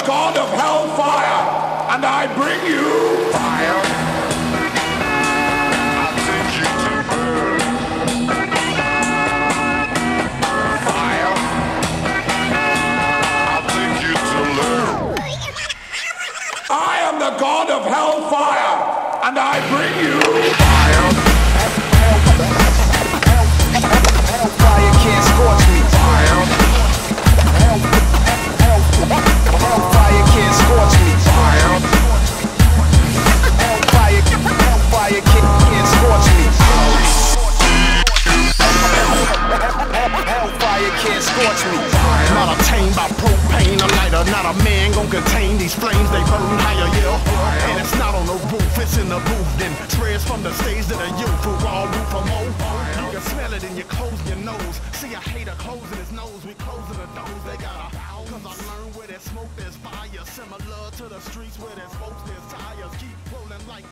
god of hellfire, and I bring you fire. I'll take you to burn. Fire. I'll take you to learn. I am the god of hellfire, and I bring you fire. Hellfire can't scorch me. Fire. Hellfire can't scorch me. Fire. Hellfire can't scorch me. Hellfire can't scorch me. Not obtained by propane, a lighter, not a man gon' contain these flames, they burn higher, yeah. And it's not on the roof, it's in the booth, then spreads from the stage to the youth who all root for more. You can smell it in your clothes, your nose. See a hater closing his nose, we closing the doors, they got a house. Cause I learned where there's smoke, there's fire. Similar to the streets where there's folks, there's tires. Keep rolling like